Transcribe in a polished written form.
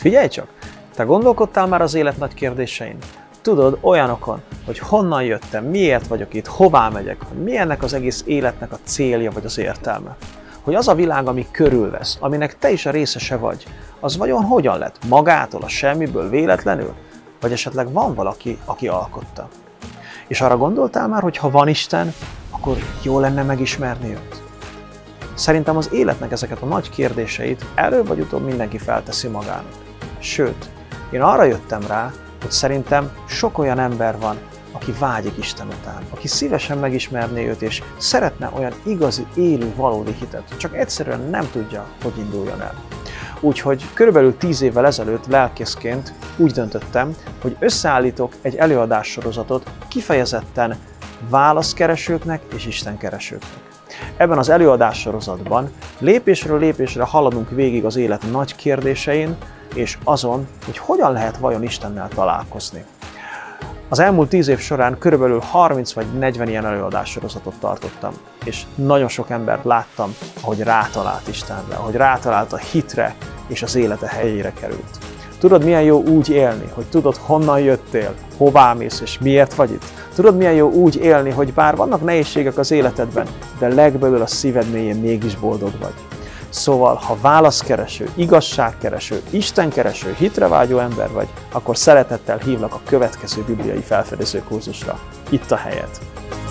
Figyelj csak! Te gondolkodtál már az élet nagy kérdésein? Tudod, olyanokon, hogy honnan jöttem, miért vagyok itt, hová megyek, hogy mi ennek az egész életnek a célja vagy az értelme? Hogy az a világ, ami körülvesz, aminek te is a részese vagy, az vajon hogyan lett? Magától, a semmiből, véletlenül? Vagy esetleg van valaki, aki alkotta? És arra gondoltál már, hogy ha van Isten, akkor jó lenne megismerni őt? Szerintem az életnek ezeket a nagy kérdéseit előbb vagy utóbb mindenki felteszi magának. Sőt, én arra jöttem rá, hogy szerintem sok olyan ember van, aki vágyik Isten után, aki szívesen megismerné őt, és szeretne olyan igazi, élő, valódi hitet, csak egyszerűen nem tudja, hogy induljon el. Úgyhogy körülbelül 10 évvel ezelőtt lelkészként úgy döntöttem, hogy összeállítok egy előadássorozatot kifejezetten válaszkeresőknek és istenkeresőknek. Ebben az előadássorozatban lépésről lépésre haladunk végig az élet nagy kérdésein, és azon, hogy hogyan lehet vajon Istennel találkozni. Az elmúlt 10 év során körülbelül 30 vagy 40 ilyen előadássorozatot tartottam, és nagyon sok embert láttam, ahogy rátalált Istenre, ahogy rátalált a hitre, és az élete helyére került. Tudod, milyen jó úgy élni, hogy tudod, honnan jöttél, hová mész, és miért vagy itt? Tudod, milyen jó úgy élni, hogy bár vannak nehézségek az életedben, de legbelül a szíved mélyén mégis boldog vagy. Szóval, ha válaszkereső, igazságkereső, istenkereső, hitre vágyó ember vagy, akkor szeretettel hívlak a következő bibliai felfedező kurzusra. Itt a helyed!